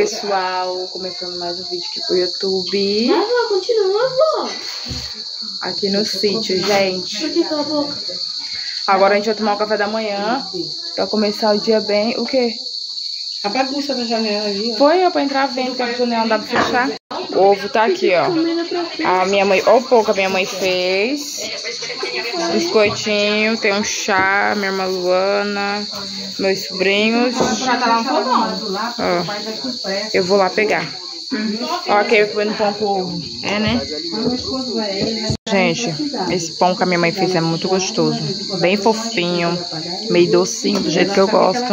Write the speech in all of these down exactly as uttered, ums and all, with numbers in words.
pessoal, começando mais um vídeo aqui pro YouTube. Mas, continua, avó. Aqui no sítio, gente. Agora a gente vai tomar o café da manhã pra começar o dia bem. O quê? A bagunça da janela ali, ó. Foi, ó, pra entrar vendo que a janela não dá pra fechar. O ovo tá aqui, ó. A minha mãe, ó, o pouco a minha mãe fez. Biscoitinho, tem um chá, minha irmã Luana, meus sobrinhos. Já tá lá no fogão. Ó, eu vou lá pegar. Ó, aqui eu comendo pão com ovo. É, né? Gente, esse pão que a minha mãe fez é muito gostoso. Bem fofinho, meio docinho, do jeito que eu gosto.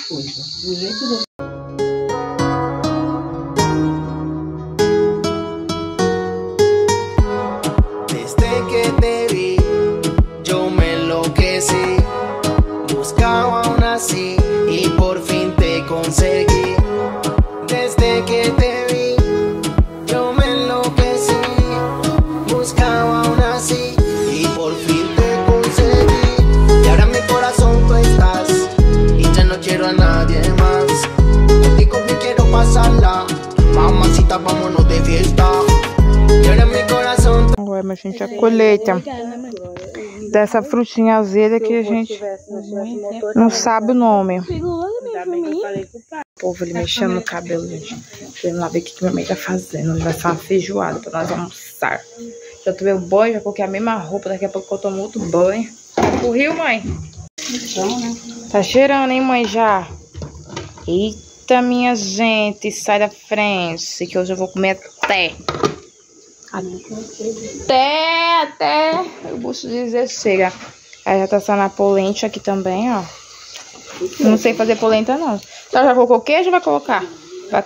Desde que te vi, yo me enloquecí. Buscaba aún así y por fin te conseguí. Desde que te vi, yo me enloquecí. Buscaba aún así y por fin te conseguí. Y ahora en mi corazón tú estás y ya no quiero a nadie más. Contigo me quiero pasarla, mamacita, vámonos de fiesta. Y ahora en mi corazón. Agora, minha gente, a colheita dessa frutinha azeda que a gente não sabe o nome. O povo ali mexendo no cabelo, gente. Vamos lá ver o que minha mãe tá fazendo. Vai ser uma feijoada pra nós almoçar. Já tomei o banho, já coloquei a mesma roupa. Daqui a pouco eu tomo outro banho. O rio, mãe? Tá cheirando, hein, mãe, já? Eita, minha gente, sai da frente, que hoje eu vou comer até. Até, até o bucho dizer chega. Aí já tá saindo a polenta aqui também, ó. Não sei fazer polenta, não. Então já colocou queijo ou vai colocar? Vai...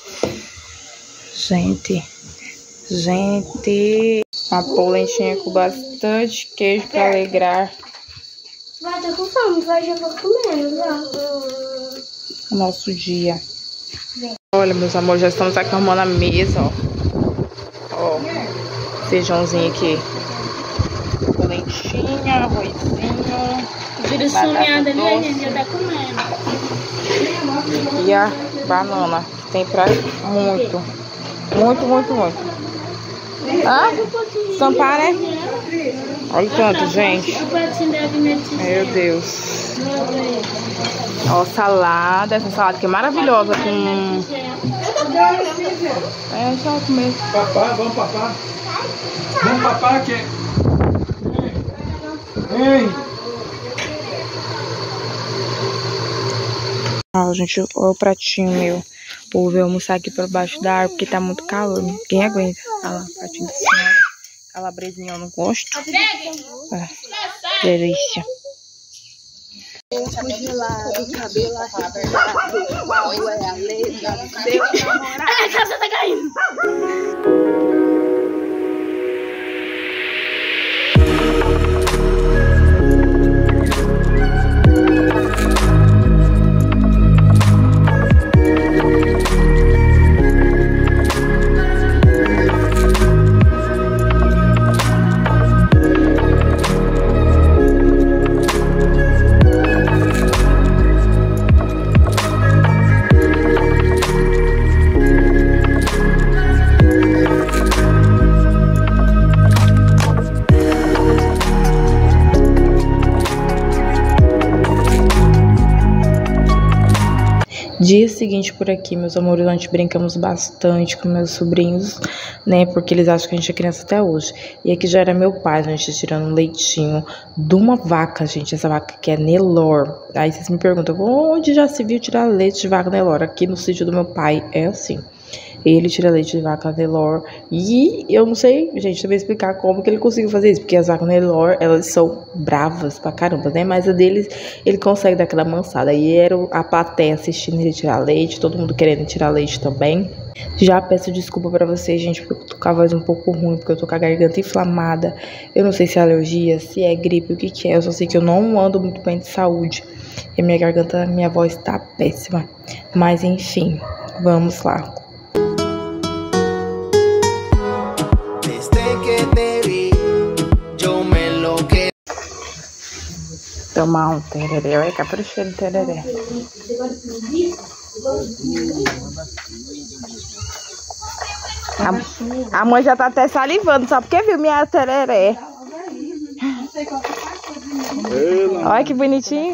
Gente, gente, uma polentinha com bastante queijo pra alegrar. Vai, tá com fome, vai, já vou comendo, já. O nosso dia. Olha, meus amores, já estamos aqui arrumando a mesa, ó. Ó, feijãozinho aqui. Polentinha, arrozinho. Vira sumiada ali, a gente já tá comendo. E a banana, que tem pra muito. Muito, muito, muito. Ah, tampar, né? Olha o tanto, gente. Meu Deus. Ó, salada. Essa salada aqui é maravilhosa com... É, só comer. Papá, vamos papar. Vamos papar aqui. Ei. Ó, gente, olha o pratinho meu. Vou ver almoçar aqui por baixo da árvore, porque tá muito calor. Quem aguenta? Olha lá, o pratinho da senhora. Calabresinha eu não gosto. Ah, delícia. Congelado, cabelo arrepiado, qual é a letra do seu namorado? A minha casa tá caindo! Dia seguinte por aqui, meus amores, a gente brincamos bastante com meus sobrinhos, né, porque eles acham que a gente é criança até hoje. E aqui já era meu pai, a gente tirando um leitinho de uma vaca, gente, essa vaca que é Nelore. Aí vocês me perguntam, onde já se viu tirar leite de vaca Nelore? Aqui no sítio do meu pai é assim. Ele tira leite de vaca Nelore. E eu não sei, gente, também explicar como que ele conseguiu fazer isso. Porque as vacas Nelore, elas são bravas pra caramba, né? Mas a deles, ele consegue dar aquela mansada. E era a plateia assistindo ele tirar leite. Todo mundo querendo tirar leite também. Já peço desculpa pra vocês, gente, porque eu tô com a voz um pouco ruim. Porque eu tô com a garganta inflamada. Eu não sei se é alergia, se é gripe, o que que é. Eu só sei que eu não ando muito bem de saúde. E a minha garganta, minha voz tá péssima. Mas enfim, vamos lá. Tomar um tereré, olha caprichando tereré. A, a mãe já tá até salivando, só porque viu minha tereré. Olha que bonitinho.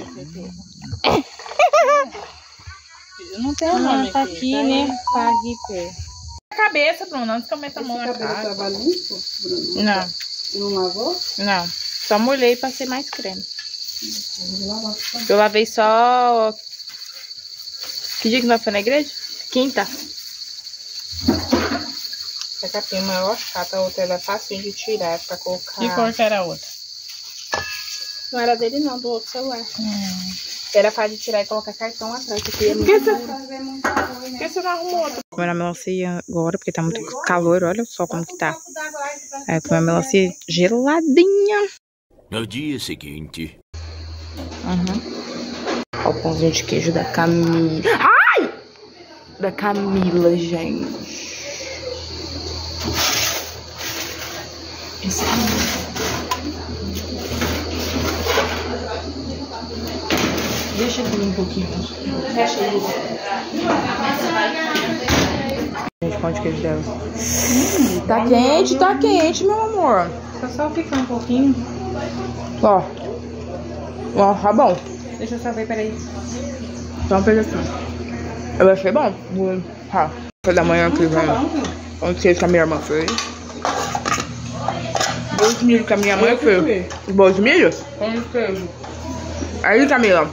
Não tem o nome. Ah, tá aqui, né? Pague pé. Cabeça, Bruno, antes que eu meta a mão na cara. Tava limpo, Bruno? Não. Não lavou? Não. Só molhei e passei mais creme. Eu lavei só... Que dia que nós foi na igreja? Quinta. Essa capinha é maior chata, a outra ela é fácil de tirar pra colocar. Que cor que era a outra? Não era dele não, do outro celular. Hum. Era fácil de tirar e colocar cartão atrás. Por que, Por que, você... Por que você não arrumou outro? Comer a melancia agora, porque tá muito calor, olha só como que tá. Aí comer a melancia geladinha. No dia seguinte. Uhum. Olha o pãozinho de queijo da Camila. Ai! Da Camila, gente. Esse aqui. Deixa eu um pouquinho. Fecha aí. Gente, pão de queijo dela. Hum, tá quente, tá quente, meu amor. Só só ficar um pouquinho. Ó. Ó, tá bom. Deixa eu só ver, peraí. Só um pedacinho. Eu achei bom. Tá. Café da manhã aqui, velho. Pão de queijo que a minha irmã fez. Bolo de milho que a minha mãe fez. Bolo de milho? Pão de queijo. Aí, Camila.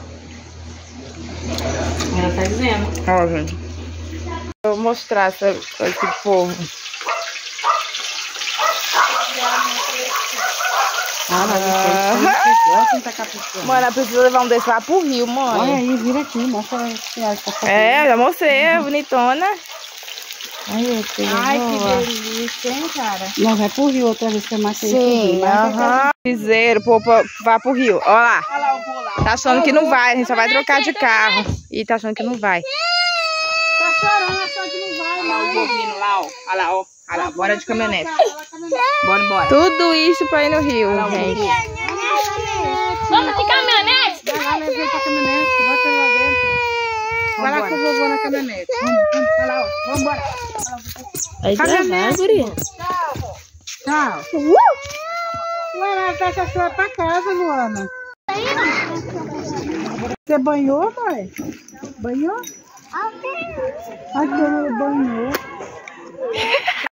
Ela tá dizendo. Ó, gente. Eu vou mostrar essa, esse povo. Ah, mas ah, ah. Mano, eu preciso levar um desse lá pro Rio, mãe. Olha aí, vira aqui, mostra aí. É, já mostrei, bonitona. Ai, Ai, que delícia, hein, cara? Não, vai pro Rio outra vez que eu matei. Sim, aham. Piseiro, pô, vá pro Rio. Ó lá. Tá achando que não vai, a gente só vai trocar de carro. E tá achando que não vai. Tá chorando, achando que não vai. Olha lá o bovino lá, ó. Olha lá, ó. Olha lá, bora de caminhonete. Bora, bora. Tudo isso pra ir no Rio, gente. Vamos de caminhonete? Vai lá, levei pra caminhonete, bota lá dentro. Vai lá com o vovô na caminhonete. Vai lá, ó. Vamos embora. Aí gravar, guria. Tchau. Luana, tá com a sua pra casa, Luana. Você banhou, mãe? Banhou? Ah, banhou.